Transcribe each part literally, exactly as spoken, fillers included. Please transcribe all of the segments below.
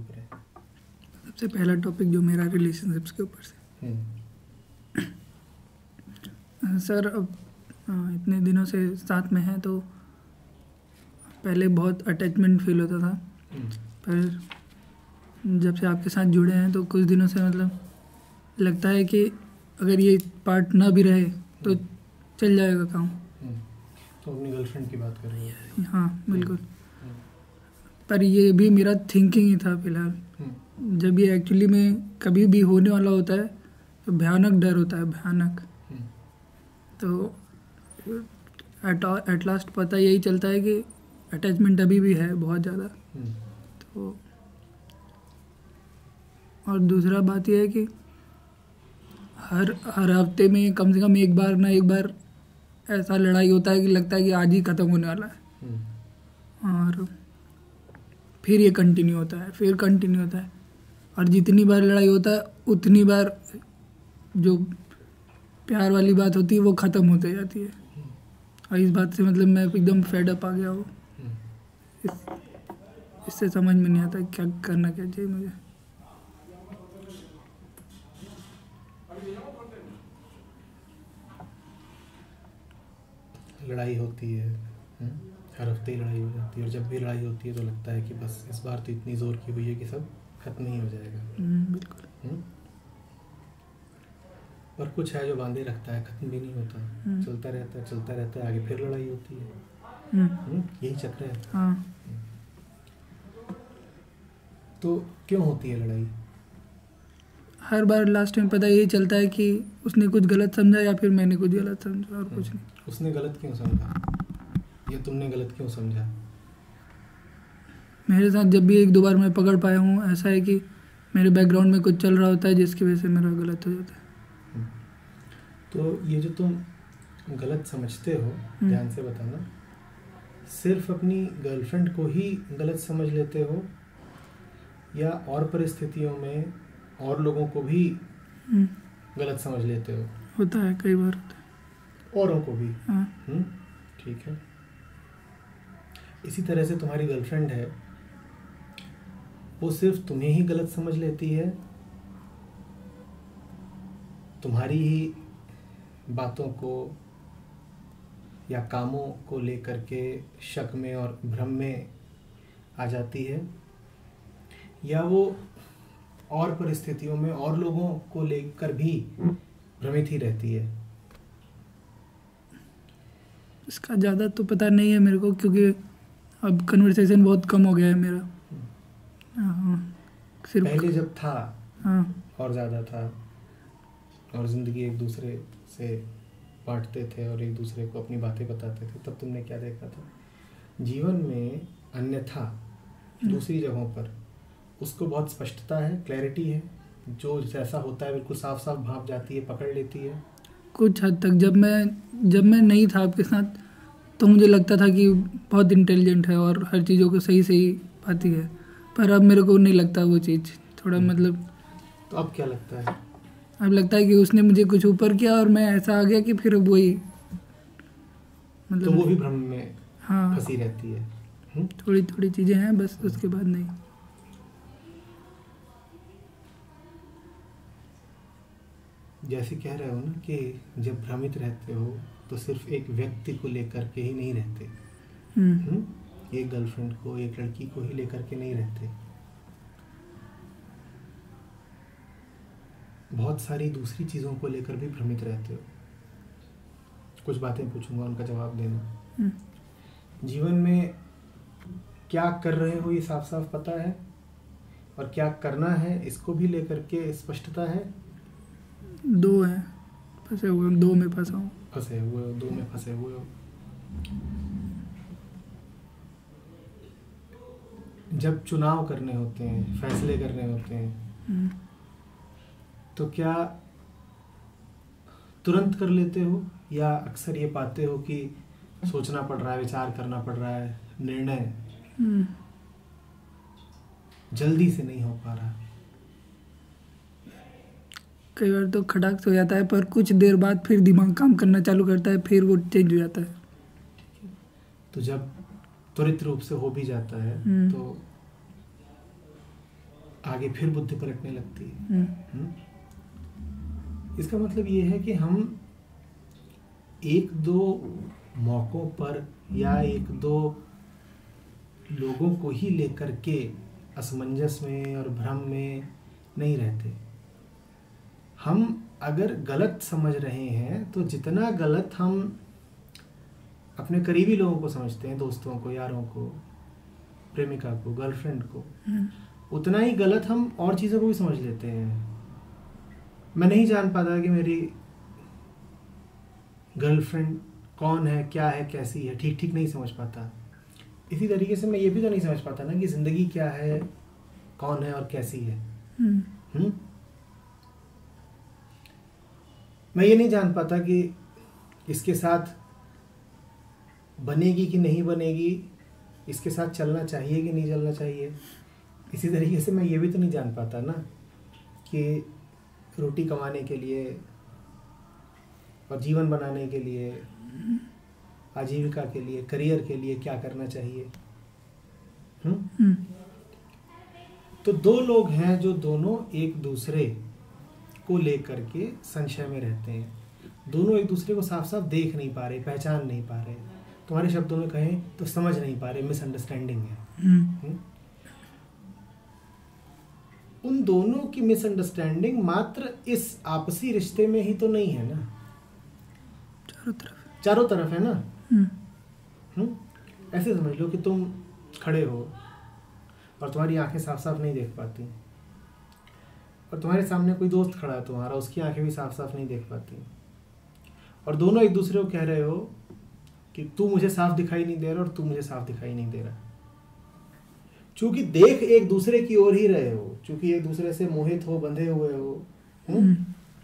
करें। सबसे पहला टॉपिक जो मेरा रिलेशनशिप्स के ऊपर से। हम्म सर अब अ, इतने दिनों से साथ में हैं तो पहले बहुत अटैचमेंट फील होता था, हम्म पर जब से आपके साथ जुड़े हैं तो कुछ दिनों से मतलब लगता है कि अगर ये पार्ट ना भी रहे तो चल जाएगा काम। हम्म तो अपनी गर्लफ्रेंड की बात कर रहे हो? हाँ बिल्कुल। हम्म पर ये भी मेरा थिंकिंग ही था फिलहाल। हम्म जब ये एक्चुअली में कभी भी होने वाला होता है तो भयानक डर होता है, भयानक। हम्म तो एट एट लास्ट पता यही चलता है कि अटैचमेंट अभी भी है बहुत ज़्यादा। हम्म तो और दूसरा बात यह है कि हर हर हफ्ते में कम से कम एक बार ना एक बार ऐसा लड़ाई होता है कि लगता है कि आज ही ख़त्म होने वाला है, हम्म और फिर ये कंटिन्यू होता है, फिर कंटिन्यू होता है। और जितनी बार लड़ाई होता है उतनी बार जो प्यार वाली बात होती है वो ख़त्म होते जाती है। और इस बात से मतलब मैं एकदम फेड अप आ गया हूँ। हम्म इस, इससे समझ में नहीं आता क्या करना क्या चाहिए मुझे। लड़ाई होती है, हम्म, हर हफ्ते ही लड़ाई हो जाती है, और जब भी लड़ाई होती है तो लगता है कि बस इस बार तो इतनी ज़ोर की हुई है कि सब खत्म ही हो जाएगा। हम्म, बिल्कुल। हम्म? और कुछ है जो बांधे रखता है, खत्म भी नहीं होता, हम्म। चलता रहता है चलता रहता है, आगे फिर लड़ाई होती है। हम्म, हम्म? यही चक्र है। हाँ। तो क्यों होती है लड़ाई? हर बार लास्ट में पता यही चलता है कि उसने कुछ गलत समझा या फिर मैंने कुछ गलत समझा, और कुछ नहीं। उसने गलत क्यों समझा या तुमने गलत क्यों समझा? मेरे साथ जब भी एक दो बार मैं पकड़ पाया हूँ, ऐसा है कि मेरे बैकग्राउंड में कुछ चल रहा होता है जिसकी वजह से मेरा गलत हो जाता है। तो ये जो तुम गलत समझते हो, हम्म। ध्यान से बताना, सिर्फ अपनी गर्लफ्रेंड को ही गलत समझ लेते हो या और परिस्थितियों में और लोगों को भी हम्म, गलत समझ लेते हो? होता है, कई बार होता है। औरों को भी? हाँ। हम्म ठीक है। इसी तरह से तुम्हारी गर्लफ्रेंड है, वो सिर्फ तुम्हें ही गलत समझ लेती है, तुम्हारी ही बातों को या कामों को लेकर के शक में और भ्रम में आ जाती है, या वो और परिस्थितियों में और लोगों को लेकर भी भ्रमित ही रहती है? इसका ज़्यादा तो पता नहीं है मेरे को, क्योंकि अब कन्वर्सेशन बहुत कम हो गया है मेरा। हाँ, सिर्फ पहले जब था हाँ। और ज़्यादा था, और ज़िंदगी एक दूसरे से बांटते थे और एक दूसरे को अपनी बातें बताते थे, तब तुमने क्या देखा था? जीवन में अन्यथा दूसरी जगहों पर उसको बहुत स्पष्टता है, क्लैरिटी है, जो जैसा होता है बिल्कुल साफ साफ भाप जाती है, पकड़ लेती है। कुछ हद तक जब मैं जब मैं नहीं था आपके साथ तो मुझे लगता था कि बहुत इंटेलिजेंट है और हर चीज़ों को सही सही पाती है, पर अब मेरे को नहीं लगता वो चीज़। थोड़ा मतलब तो अब क्या लगता है? अब लगता है कि उसने मुझे कुछ ऊपर किया और मैं ऐसा आ गया कि फिर अब वही मतलब तो वो भी भ्रम में हाँ, फंसी रहती है। हुँ? थोड़ी थोड़ी चीज़ें हैं बस, उसके बाद नहीं। जैसे कह रहे हो ना कि जब भ्रमित रहते हो तो सिर्फ एक व्यक्ति को लेकर के ही नहीं रहते। हम्म, हुँ? एक गर्लफ्रेंड को, एक लड़की को ही लेकर के नहीं रहते, बहुत सारी दूसरी चीज़ों को लेकर भी भ्रमित रहते हो। कुछ बातें पूछूंगा, उनका जवाब देना। हम्म। जीवन में क्या कर रहे हो ये साफ साफ पता है, और क्या करना है इसको भी लेकर के स्पष्टता है? दो हैं, फंसे हुए, दो में फंसा हूँ। फंसे हुए हो, दो में फंसे हुए हो। जब चुनाव करने होते हैं, फैसले करने होते हैं, हम्म, तो क्या तुरंत कर लेते हो, या अक्सर ये पाते हो कि सोचना पड़ रहा है, विचार करना पड़ रहा है, निर्णय हम्म। जल्दी से नहीं हो पा रहा? कई बार तो खटाक से हो जाता है, पर कुछ देर बाद फिर दिमाग काम करना चालू करता है, फिर वो चेंज हो जाता है। तो जब त्वरित रूप से हो भी जाता है हम्म। तो आगे फिर बुद्धि पलटने लगती है। हम्म, हम्म? इसका मतलब ये है कि हम एक दो मौकों पर या एक दो लोगों को ही लेकर के असमंजस में और भ्रम में नहीं रहते। हम अगर गलत समझ रहे हैं तो जितना गलत हम अपने करीबी लोगों को समझते हैं, दोस्तों को, यारों को, प्रेमिका को, गर्लफ्रेंड को, हम्म, उतना ही गलत हम और चीज़ों को भी समझ लेते हैं। मैं नहीं जान पाता कि मेरी गर्लफ्रेंड कौन है, क्या है, कैसी है, ठीक ठीक नहीं समझ पाता। इसी तरीके से मैं ये भी तो नहीं समझ पाता ना कि ज़िंदगी क्या है, कौन है और कैसी है। हम्म, हुँ? मैं ये नहीं जान पाता कि इसके साथ बनेगी कि नहीं बनेगी, इसके साथ चलना चाहिए कि नहीं चलना चाहिए। इसी तरीके से मैं ये भी तो नहीं जान पाता ना कि रोटी कमाने के लिए और जीवन बनाने के लिए, आजीविका के लिए, करियर के लिए क्या करना चाहिए। हुँ? हम्म, तो दो लोग हैं जो दोनों एक दूसरे को लेकर के संशय में रहते हैं। दोनों एक दूसरे को साफ साफ देख नहीं पा रहे, पहचान नहीं पा रहे। तुम्हारे शब्दों में कहें तो समझ नहीं पा रहे, मिसअंडरस्टैंडिंग है। हम्म, हुँ? उन दोनों की मिसअंडरस्टैंडिंग मात्र इस आपसी रिश्ते में ही तो नहीं है ना, चारों तरफ। चारों तरफ है ना। हम्म, हुँ? ऐसे समझ लो कि तुम खड़े हो और तुम्हारी आंखें साफ साफ नहीं देख पाती, और तुम्हारे सामने कोई दोस्त खड़ा है तुम्हारा, उसकी आंखें भी साफ साफ नहीं देख पाती, और दोनों एक दूसरे को कह रहे हो कि तू मुझे साफ दिखाई नहीं दे रहा और तू मुझे साफ दिखाई नहीं दे रहा। चूंकि देख एक दूसरे की ओर ही रहे हो, चूंकि एक दूसरे से मोहित हो, बंधे हुए हो, हुँ? हम्म,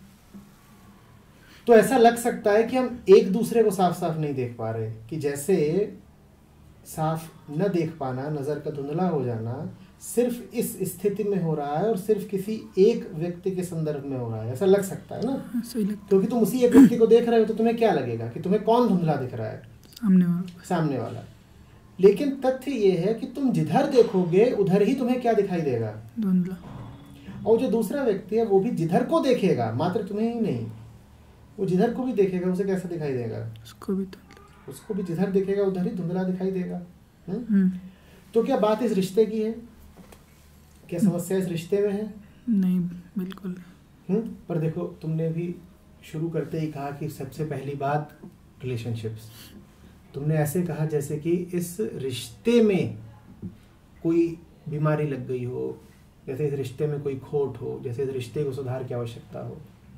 तो ऐसा लग सकता है कि हम एक दूसरे को साफ साफ नहीं देख पा रहे, कि जैसे साफ न देख पाना, नजर का धुंधला हो जाना सिर्फ इस स्थिति में हो रहा है और सिर्फ किसी एक व्यक्ति के संदर्भ में हो रहा है, ऐसा लग सकता है ना। हाँ, सही लगता क्योंकि तुम उसी एक व्यक्ति को देख रहे हो तो तुम्हें क्या लगेगा कि तुम्हें कौन धुंधला दिख रहा है, है सामने वाला। सामने वाला। लेकिन तथ्य ये है कि तुम जिधर देखोगे उधर ही तुम्हें क्या दिखाई देगा, धुंधला। और जो दूसरा व्यक्ति है वो भी जिधर को देखेगा, मात्र तुम्हें ही नहीं, वो जिधर को भी देखेगा उसे कैसा दिखाई देगा, उसको भी धुंधला। उसको भी जिधर देखेगा उधर ही धुंधला दिखाई देगा। हुँ? हम्म, तो क्या बात इस रिश्ते की है, क्या समस्या इस रिश्ते में है? नहीं, बिल्कुल। हुँ? पर देखो, तुमने भी शुरू करते ही कहा कि सबसे पहली बात रिलेशनशिप्स। तुमने ऐसे कहा जैसे कि इस रिश्ते में कोई बीमारी लग गई हो, जैसे इस रिश्ते में कोई खोट हो, जैसे इस रिश्ते को सुधार की आवश्यकता हो।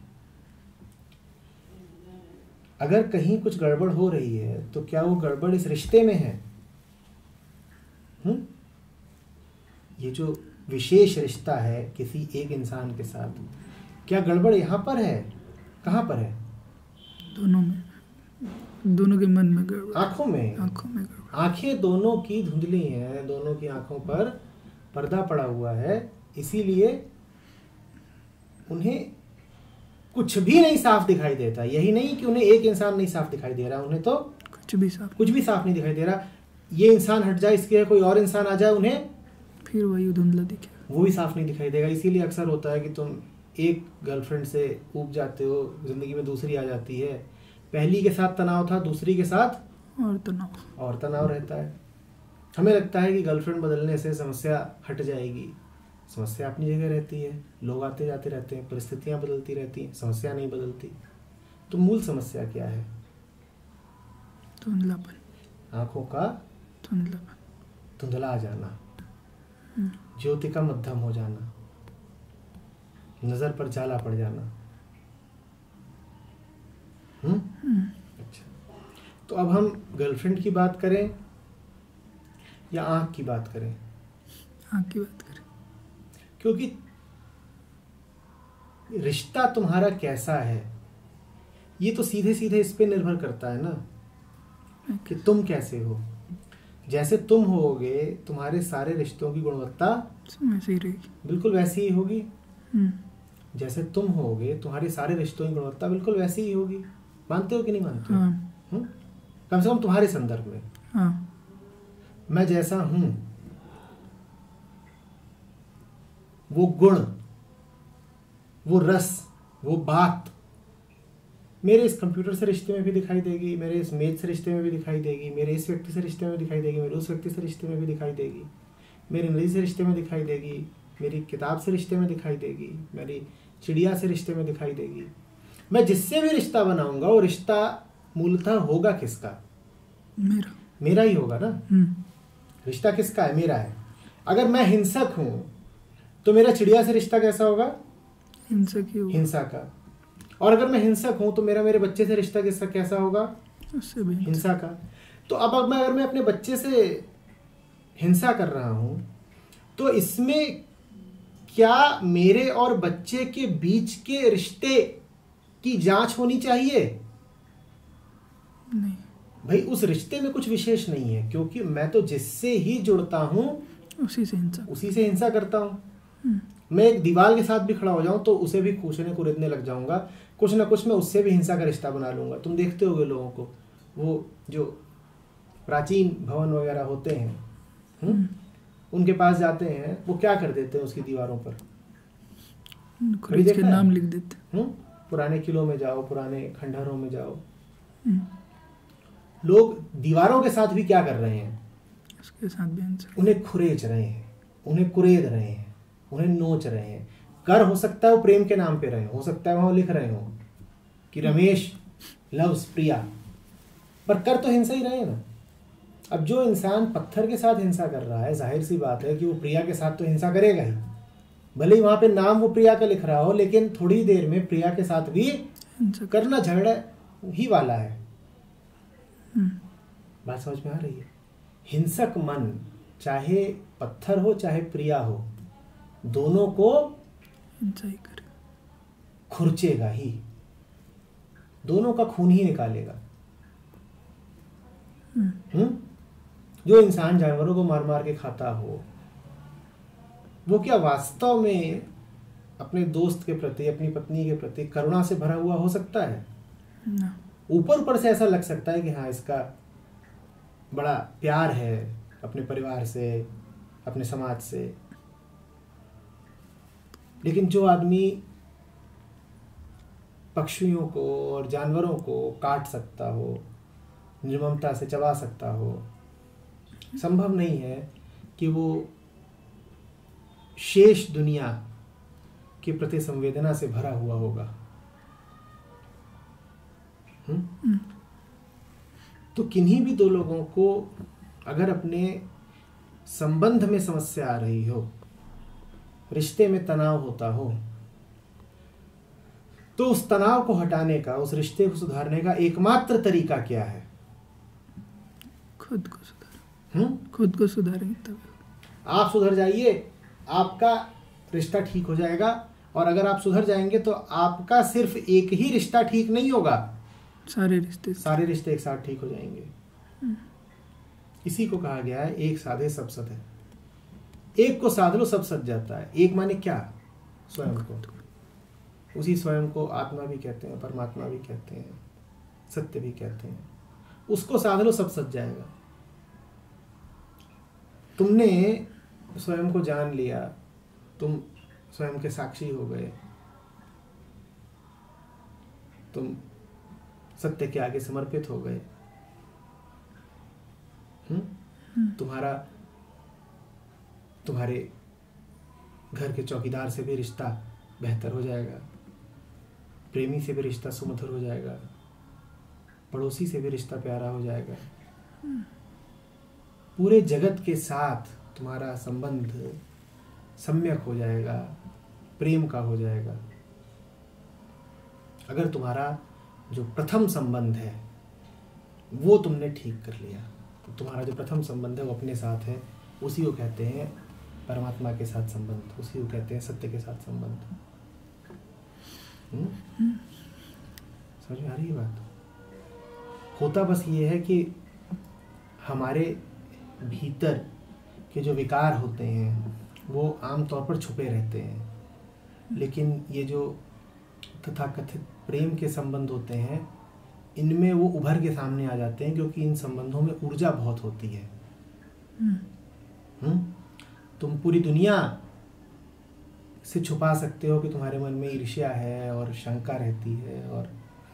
अगर कहीं कुछ गड़बड़ हो रही है तो क्या वो गड़बड़ इस रिश्ते में है? हुँ? ये जो विशेष रिश्ता है किसी एक इंसान के साथ, क्या गड़बड़ यहाँ पर है? कहाँ पर है? दोनों में, दोनों के मन में गड़बड़, आंखों में। आंखों में गड़बड़। आंखें दोनों की धुंधली हैं, दोनों की आंखों पर पर्दा पड़ा हुआ है, इसीलिए उन्हें कुछ भी नहीं साफ दिखाई देता। यही नहीं कि उन्हें एक इंसान नहीं साफ दिखाई दे रहा, उन्हें तो कुछ भी साफ, कुछ भी साफ नहीं दिखाई दे रहा। ये इंसान हट जाए, इसके कोई और इंसान आ जाए, उन्हें फिर वही धुंधला दिखे। वो भी साफ नहीं दिखाई देगा। इसीलिए अक्सर होता है कि तुम एक गर्लफ्रेंड से ऊब जाते हो, जिंदगी में दूसरी आ जाती है, पहली के साथ तनाव था, दूसरी के साथ और तनाव और तनाव रहता है। हमें लगता है कि गर्लफ्रेंड बदलने से समस्या हट जाएगी, समस्या अपनी जगह रहती है, लोग आते जाते रहते हैं, परिस्थितियां बदलती रहती हैं, समस्या नहीं बदलती। तो मूल समस्या क्या है? धुंधलापन, आंखों का धुंधलापन, धुंधला आ जाना, हम्म, ज्योति का मध्यम हो जाना, नजर पर जाला पड़ जाना। हम्म हम्म, अच्छा, तो अब हम गर्लफ्रेंड की बात करें या आंख की बात करें? आँख की बात करें। क्योंकि रिश्ता तुम्हारा कैसा है ये तो सीधे सीधे इस पे निर्भर करता है ना कि तुम कैसे हो। जैसे तुम होगे तुम्हारे सारे रिश्तों की गुणवत्ता वैसे ही रहेगी। बिल्कुल वैसी ही होगी। हम्म, जैसे तुम होगे तुम्हारे सारे रिश्तों की गुणवत्ता बिल्कुल वैसी ही होगी। मानते हो कि नहीं मानते हो? हाँ, हुँ? कम से कम तुम्हारे संदर्भ में। हाँ, मैं जैसा हूं वो गुण, वो रस, वो बात मेरे इस कंप्यूटर से रिश्ते में भी दिखाई देगी, मेरे इस मेज से रिश्ते में भी दिखाई देगी, मेरे इस व्यक्ति से रिश्ते में दिखाई देगी, मेरे उस व्यक्ति से रिश्ते में भी दिखाई देगी, मेरी नदी से रिश्ते में दिखाई देगी, मेरी किताब से रिश्ते में दिखाई देगी, मेरी चिड़िया से रिश्ते में दिखाई देगी। मैं जिससे भी रिश्ता बनाऊंगा वो रिश्ता मूलतः होगा किसका? मेरा मेरा ही होगा ना। हम्म, रिश्ता किसका है? मेरा है। अगर मैं हिंसक हूं तो मेरा चिड़िया से रिश्ता कैसा होगा? हिंसा की होगा, हिंसा का। और अगर मैं हिंसक हूं तो मेरा मेरे बच्चे से रिश्ता किसका कैसा होगा? उससे भी हिंसा। हिंसा का। तो अब अब मैं अगर मैं अपने बच्चे से हिंसा कर रहा हूं तो इसमें क्या मेरे और बच्चे के बीच के रिश्ते की जांच होनी चाहिए? नहीं, भाई उस रिश्ते में कुछ विशेष नहीं है, क्योंकि मैं तो जिससे ही जुड़ता हूं उसी से हिंसा। उसी से हिंसा करता हूं। हम्म, मैं एक दीवार के साथ भी खड़ा हो जाऊं तो उसे भी कूचने कुरेदने लग जाऊंगा, कुछ ना कुछ मैं उससे भी हिंसा का रिश्ता बना लूंगा। तुम देखते होगे लोगों को, वो जो प्राचीन भवन वगैरह होते हैं, हुँ? उनके पास जाते हैं, वो क्या कर देते हैं उसकी दीवारों पर? खरीद के देखा है? नाम लिख देते। हुँ? पुराने किलों में जाओ, पुराने खंडहरों में जाओ, हम्म, लोग दीवारों के साथ भी क्या कर रहे हैं? उसके साथ भी हिंसा। उन्हें खुरेच रहे हैं, उन्हें कुरेद रहे हैं, उन्हें नोच रहे हैं। कर हो सकता है वो प्रेम के नाम पे रहे, हो सकता है वहां लिख रहे हो कि रमेश लव्स प्रिया, पर कर तो हिंसा ही रहे हैं ना। अब जो इंसान पत्थर के साथ हिंसा कर रहा है, जाहिर सी बात है कि वो प्रिया के साथ तो हिंसा करेगा ही। भले ही वहां पे नाम वो प्रिया का लिख रहा हो, लेकिन थोड़ी देर में प्रिया के साथ भी हिंसा करना झगड़ा ही वाला है। हम्म, बात समझ में आ रही है? हिंसक मन, चाहे पत्थर हो चाहे प्रिया हो, दोनों को हिंसा ही करे। खुरचेगा ही, दोनों का खून ही निकालेगा। हम्म, हम्म? जो इंसान जानवरों को मार मार के खाता हो, वो क्या वास्तव में अपने दोस्त के प्रति, अपनी पत्नी के प्रति करुणा से भरा हुआ हो सकता है? ना, ऊपर ऊपर से ऐसा लग सकता है कि हाँ इसका बड़ा प्यार है अपने परिवार से, अपने समाज से, लेकिन जो आदमी पक्षियों को और जानवरों को काट सकता हो, निर्ममता से चबा सकता हो, संभव नहीं है कि वो शेष दुनिया के प्रति संवेदना से भरा हुआ होगा। हुँ? तो किन्हीं भी दो लोगों को अगर अपने संबंध में समस्या आ रही हो, रिश्ते में तनाव होता हो, तो उस तनाव को हटाने का, उस रिश्ते को सुधारने का एकमात्र तरीका क्या है? खुद को सुधार। हुँ? खुद को सुधारेंगे तब। आप सुधर जाइए, आपका रिश्ता ठीक हो जाएगा। और अगर आप सुधर जाएंगे तो आपका सिर्फ एक ही रिश्ता ठीक नहीं होगा, सारे रिश्ते सारे रिश्ते एक साथ ठीक हो जाएंगे। इसी को कहा गया है एक साधे सब सत है। एक को साध लो सब सज जाता है। एक माने क्या? स्वयं को। उसी स्वयं को आत्मा भी कहते हैं, परमात्मा भी कहते हैं, सत्य भी कहते हैं। उसको साध लो सब सज जाएगा। तुमने स्वयं को जान लिया, तुम स्वयं के साक्षी हो गए, तुम सत्य के आगे समर्पित हो गए। हम्म? तुम्हारा तुम्हारे घर के चौकीदार से भी रिश्ता बेहतर हो जाएगा, प्रेमी से भी रिश्ता सुमधुर हो जाएगा, पड़ोसी से भी रिश्ता प्यारा हो जाएगा। पूरे जगत के साथ तुम्हारा संबंध सम्यक हो जाएगा, प्रेम का हो जाएगा। अगर तुम्हारा जो प्रथम संबंध है वो तुमने ठीक कर लिया, तो तुम्हारा जो प्रथम संबंध है वो अपने साथ है, उसी को कहते हैं परमात्मा के साथ संबंध, उसी को कहते हैं सत्य के साथ संबंध। समझ में आ रही है बात? होता बस ये है कि हमारे भीतर के जो विकार होते हैं वो आमतौर पर छुपे रहते हैं, लेकिन ये जो तथाकथित प्रेम के संबंध होते हैं इनमें वो उभर के सामने आ जाते हैं, क्योंकि इन संबंधों में ऊर्जा बहुत होती है। हुँ? तुम पूरी दुनिया से छुपा सकते हो कि तुम्हारे मन में ईर्ष्या है और शंका रहती है और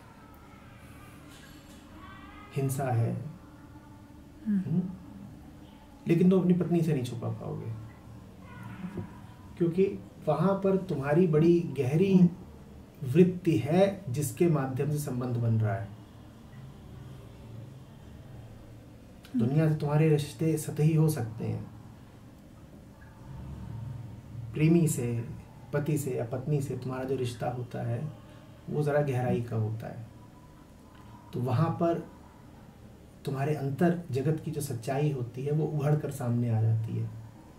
हिंसा है, हुँ? लेकिन तुम अपनी पत्नी से नहीं छुपा पाओगे, क्योंकि वहां पर तुम्हारी बड़ी गहरी वृत्ति है जिसके माध्यम से संबंध बन रहा है। दुनिया से तुम्हारे रिश्ते सतही हो सकते हैं, प्रेमी से, पति से या पत्नी से तुम्हारा जो रिश्ता होता है वो ज़रा गहराई का होता है। तो वहाँ पर तुम्हारे अंतर जगत की जो सच्चाई होती है वो उभर कर सामने आ जाती है।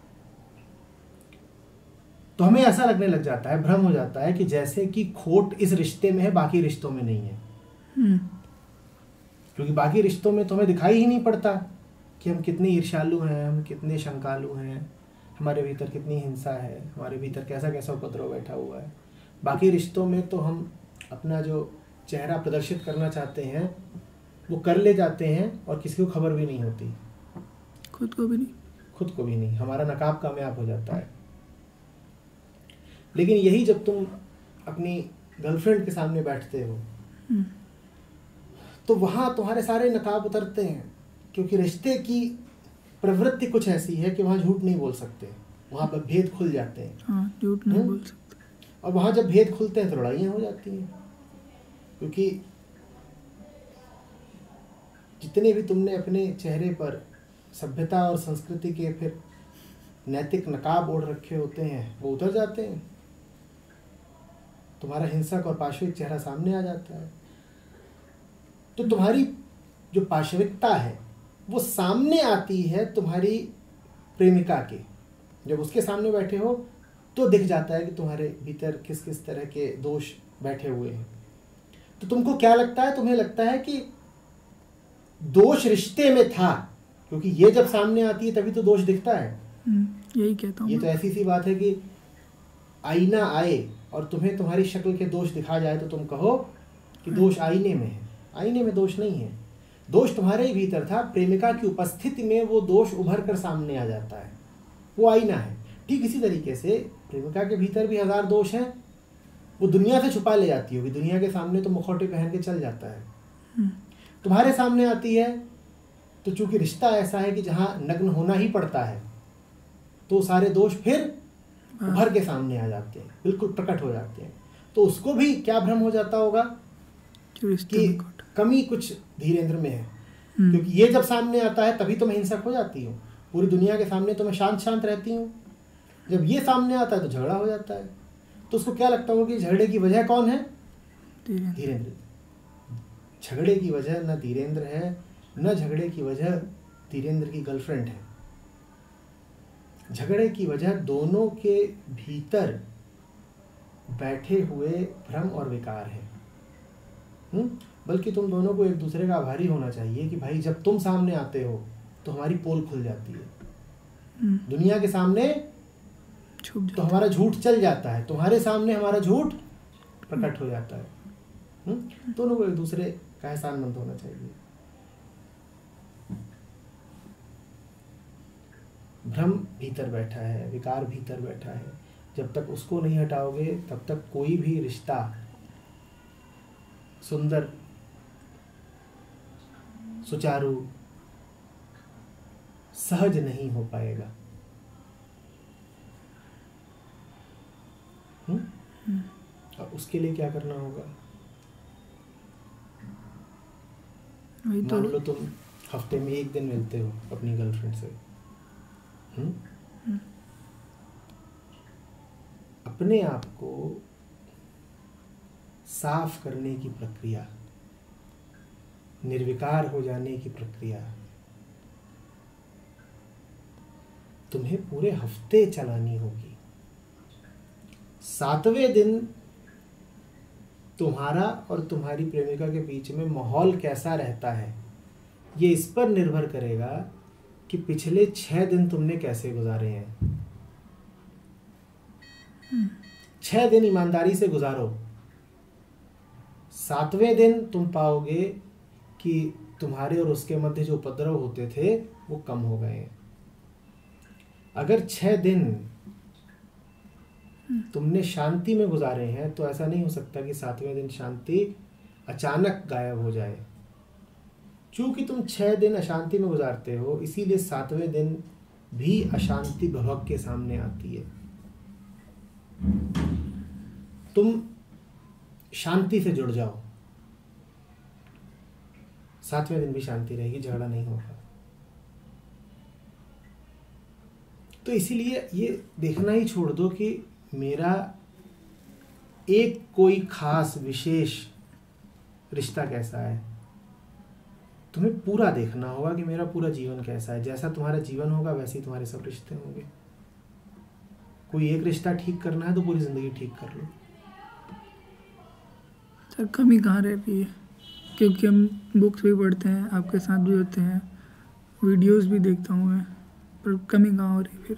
तो हमें ऐसा लगने लग जाता है, भ्रम हो जाता है कि जैसे कि खोट इस रिश्ते में है, बाकी रिश्तों में नहीं है। क्योंकि बाकी रिश्तों में तुम्हें दिखाई ही नहीं पड़ता कि हम कितने ईर्ष्यालु हैं, हम कितने शंकालु हैं, हमारे भीतर कितनी हिंसा है, हमारे भीतर कैसा कैसा उपद्रव बैठा हुआ है। बाकी रिश्तों में तो हम अपना जो चेहरा प्रदर्शित करना चाहते हैं वो कर ले जाते हैं और किसी को खबर भी नहीं होती, खुद को भी नहीं खुद को भी नहीं, हमारा नकाब कामयाब हो जाता है। लेकिन यही जब तुम अपनी गर्लफ्रेंड के सामने बैठते हो तो वहाँ तुम्हारे सारे नकाब उतरते हैं, क्योंकि रिश्ते की प्रवृत्ति कुछ ऐसी है कि वहाँ झूठ नहीं बोल सकते, वहाँ पर भेद खुल जाते हैं। हाँ, झूठ नहीं बोल सकते। और वहाँ जब भेद खुलते हैं तो लड़ाइयाँ हो जाती हैं, क्योंकि जितने भी तुमने अपने चेहरे पर सभ्यता और संस्कृति के फिर नैतिक नकाब ओढ़ रखे होते हैं वो उतर जाते हैं, तुम्हारा हिंसक और पाशविक चेहरा सामने आ जाता है। तो तुम्हारी जो पाशविकता है वो सामने आती है तुम्हारी प्रेमिका के, जब उसके सामने बैठे हो तो दिख जाता है कि तुम्हारे भीतर किस किस तरह के दोष बैठे हुए हैं। तो तुमको क्या लगता है? तुम्हें लगता है कि दोष रिश्ते में था, क्योंकि ये जब सामने आती है तभी तो दोष दिखता है। यही कहता हूँ। ये तो ऐसी सी बात है कि आईना आए और तुम्हें तुम्हारी शक्ल के दोष दिखा जाए तो तुम कहो कि दोष आईने में है। आईने में दोष नहीं है, दोष तुम्हारे ही भीतर था। प्रेमिका की उपस्थिति में वो दोष उभर कर सामने आ जाता है, वो आईना है। ठीक इसी तरीके से प्रेमिका के भीतर भी हजार दोष हैं, वो दुनिया से छुपा ले जाती होगी। दुनिया के सामने तो मुखौटे पहन के चल जाता है, तुम्हारे सामने आती है तो चूंकि रिश्ता ऐसा है कि जहाँ नग्न होना ही पड़ता है तो सारे दोष फिर उभर के सामने आ जाते हैं, बिल्कुल प्रकट हो जाते हैं। तो उसको भी क्या भ्रम हो जाता होगा कि कमी कुछ धीरेंद्र में है, क्योंकि ये जब सामने आता है तभी तो मैं हिंसक हो जाती हूँ। पूरी दुनिया के सामने तो मैं शांत शांत रहती हूँ, जब ये सामने आता है तो झगड़ा हो जाता है। तो उसको क्या लगता होगा कि झगड़े की वजह कौन है? धीरेंद्र। झगड़े की वजह न धीरेंद्र है, न झगड़े की वजह धीरेंद्र की गर्लफ्रेंड है। झगड़े की वजह दोनों के भीतर बैठे हुए भ्रम और विकार है। हुँ? बल्कि तुम दोनों को एक दूसरे का आभारी होना चाहिए कि भाई जब तुम सामने आते हो तो हमारी पोल खुल जाती है। दुनिया के सामने तो हमारा झूठ चल जाता है, तुम्हारे सामने हमारा झूठ प्रकट हो जाता है। हुँ? दोनों को एक दूसरे का एहसानमंद होना चाहिए। भ्रम भीतर बैठा है, विकार भीतर बैठा है, जब तक उसको नहीं हटाओगे तब तक कोई भी रिश्ता सुंदर, सुचारू, सहज नहीं हो पाएगा। हम्म? और उसके लिए क्या करना होगा? तो मान लो तुम हफ्ते में एक दिन मिलते हो अपनी गर्लफ्रेंड से, हम्म? अपने आप को साफ करने की प्रक्रिया, निर्विकार हो जाने की प्रक्रिया तुम्हें पूरे हफ्ते चलानी होगी। सातवें दिन तुम्हारा और तुम्हारी प्रेमिका के बीच में माहौल कैसा रहता है ये इस पर निर्भर करेगा कि पिछले छह दिन तुमने कैसे गुजारे हैं। छह दिन ईमानदारी से गुजारो, सातवें दिन तुम पाओगे कि तुम्हारे और उसके मध्य जो उपद्रव होते थे वो कम हो गए हैं। अगर छह दिन तुमने शांति में गुजारे हैं, तो ऐसा नहीं हो सकता कि सातवें दिन शांति अचानक गायब हो जाए। चूंकि तुम छह दिन अशांति में गुजारते हो, इसीलिए सातवें दिन भी अशांति भवक के सामने आती है। तुम शांति से जुड़ जाओ, सातवें दिन भी शांति रहेगी, झगड़ा नहीं होगा। तो इसीलिए ये देखना ही छोड़ दो कि मेरा एक कोई खास विशेष रिश्ता कैसा है। तुम्हें पूरा देखना होगा कि मेरा पूरा जीवन कैसा है। जैसा तुम्हारा जीवन होगा वैसे ही तुम्हारे सब रिश्ते होंगे। कोई एक रिश्ता ठीक करना है तो पूरी जिंदगी ठीक कर लो। सर कमी कहाँ रहती है? क्योंकि हम बुक्स भी पढ़ते हैं, आपके साथ भी होते हैं, वीडियोस भी देखता हूँ मैं, पर कमी कहाँ हो रही फिर?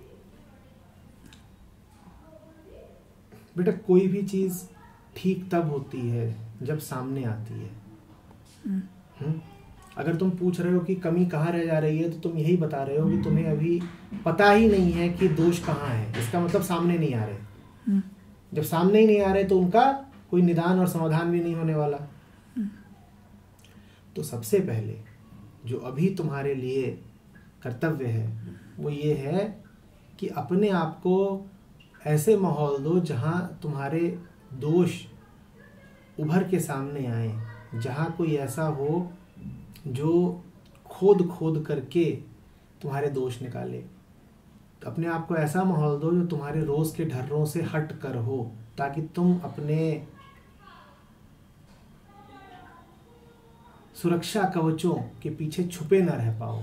बेटा कोई भी चीज़ ठीक तब होती है जब सामने आती है। हुँ? अगर तुम पूछ रहे हो कि कमी कहाँ रह जा रही है, तो तुम यही बता रहे हो कि तुम्हें अभी पता ही नहीं है कि दोष कहाँ है। इसका मतलब सामने नहीं आ रहे। जब सामने ही नहीं आ रहे तो उनका कोई निदान और समाधान भी नहीं होने वाला। तो सबसे पहले जो अभी तुम्हारे लिए कर्तव्य है वो ये है कि अपने आप को ऐसे माहौल दो जहाँ तुम्हारे दोष उभर के सामने आए, जहाँ कोई ऐसा हो जो खोद खोद करके तुम्हारे दोष निकाले। तो अपने आप को ऐसा माहौल दो जो तुम्हारे रोज के ढर्रों से हट कर हो, ताकि तुम अपने सुरक्षा कवचों के पीछे छुपे ना रह पाओ।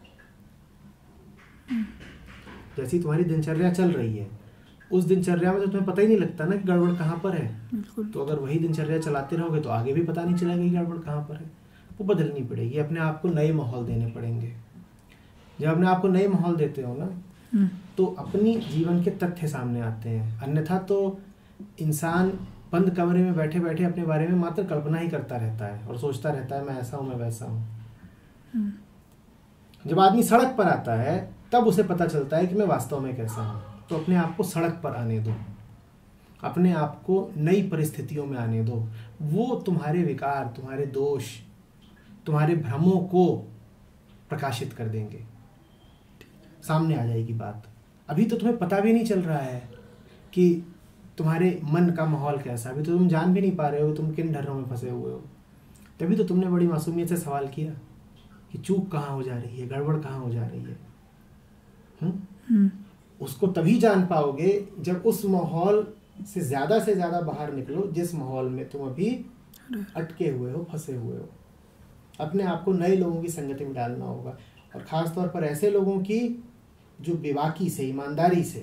जैसी तुम्हारी दिनचर्या चल रही है, उस दिनचर्या में तो तुम्हें पता ही नहीं लगता ना कि गड़बड़ कहाँ पर है। तो अगर वही दिनचर्या चलाते रहोगे तो आगे भी पता नहीं चलेगा कि गड़बड़ कहाँ पर है। वो बदलनी पड़ेगी, अपने आप को नए माहौल देने पड़ेंगे। जब अपने आप को नए माहौल देते हो ना, तो अपनी जीवन के तथ्य सामने आते हैं। अन्यथा तो इंसान बंद कमरे में बैठे बैठे अपने बारे में मात्र कल्पना ही करता रहता है और सोचता रहता है मैं ऐसा हूँ, मैं वैसा हूँ। जब आदमी सड़क पर आता है तब उसे पता चलता है कि मैं वास्तव में कैसा हूँ। तो अपने आप को सड़क पर आने दो, अपने आप को नई परिस्थितियों में आने दो। वो तुम्हारे विकार, तुम्हारे दोष, तुम्हारे भ्रमों को प्रकाशित कर देंगे, सामने आ जाएगी बात। अभी तो तुम्हें पता भी नहीं चल रहा है कि तुम्हारे मन का माहौल कैसा। अभी तो तुम जान भी नहीं पा रहे हो तुम किन ढर्रों में फंसे हुए हो। तभी तो तुमने बड़ी मासूमियत से सवाल किया कि चूक कहाँ हो जा रही है, गड़बड़ कहाँ हो जा रही है। हुँ? उसको तभी जान पाओगे जब उस माहौल से ज़्यादा से ज़्यादा बाहर निकलो जिस माहौल में तुम अभी अटके हुए हो, फंसे हुए हो। अपने आप को नए लोगों की संगति में डालना होगा, और ख़ास तौर पर ऐसे लोगों की जो बेबाकी से, ईमानदारी से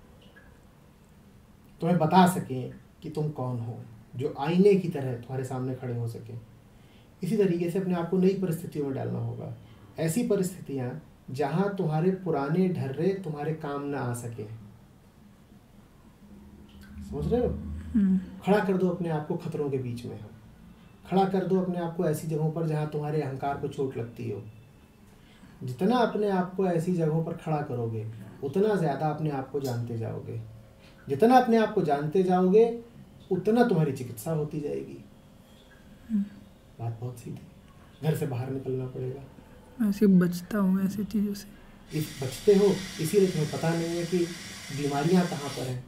तुम्हें बता सकें कि तुम कौन हो, जो आईने की तरह तुम्हारे सामने खड़े हो सकें। इसी तरीके से अपने आप को नई परिस्थितियों में डालना होगा। ऐसी परिस्थितियाँ जहाँ तुम्हारे पुराने ढर्रे तुम्हारे काम ना आ सके। समझ रहे हो? खड़ा कर दो अपने आप को खतरों के बीच में। खड़ा कर दो अपने आप को ऐसी जगहों पर जहाँ तुम्हारे अहंकार को चोट लगती हो। जितना अपने आप को ऐसी जगहों पर खड़ा करोगे उतना ज़्यादा अपने आप को जानते जाओगे। जितना अपने आप को जानते जाओगे उतना तुम्हारी चिकित्सा होती जाएगी। बात बहुत सीधी। घर से बाहर निकलना पड़ेगा। मैं सिर्फ बचता हूँ ऐसी चीज़ों से। इस बचते हो इसीलिए तुम्हें पता नहीं है कि बीमारियाँ कहाँ पर हैं।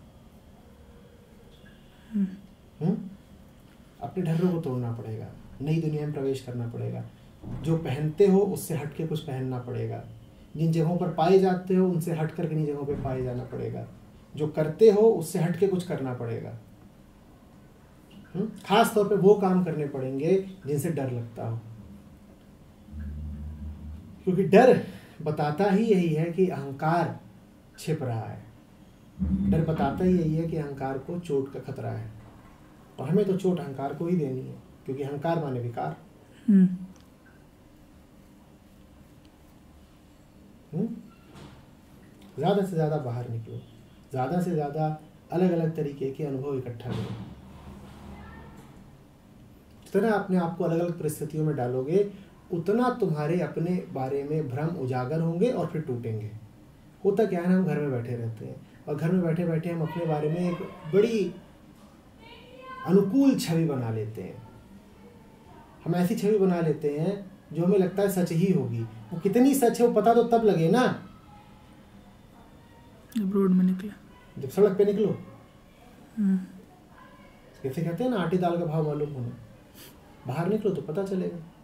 हम्म? अपने ढर्रों को तोड़ना पड़ेगा, नई दुनिया में प्रवेश करना पड़ेगा। जो पहनते हो उससे हट के कुछ पहनना पड़ेगा। जिन जगहों पर पाए जाते हो उनसे हट कर किन्हीं जगहों पर पाए जाना पड़ेगा। जो करते हो उससे हट के कुछ करना पड़ेगा। खास तौर पे वो काम करने पड़ेंगे जिनसे डर लगता हो, क्योंकि डर बताता ही यही है कि अहंकार छिप रहा है। डर बताता ही यही है कि अहंकार को चोट का खतरा है, और हमें तो चोट अहंकार को ही देनी है, क्योंकि अहंकार माने विकार। ज़्यादा से ज़्यादा बाहर निकलो, ज़्यादा से ज़्यादा अलग अलग तरीके के अनुभव इकट्ठा करो। जितना अपने आप को अलग अलग परिस्थितियों में डालोगे उतना तुम्हारे अपने बारे में भ्रम उजागर होंगे और फिर टूटेंगे। होता क्या है ना, हम घर में बैठे रहते हैं, और घर में बैठे बैठे हम अपने बारे में एक बड़ी अनुकूल छवि बना लेते हैं। हम ऐसी छवि बना लेते हैं जो हमें लगता है सच ही होगी। वो कितनी सच है वो पता तो तब लगे ना जब रोड में निकले, जब सड़क पे निकलो। हम्म, कैसे कहते हैं ना, आटे दाल का भाव मालूम होना। बाहर निकलो तो पता चलेगा।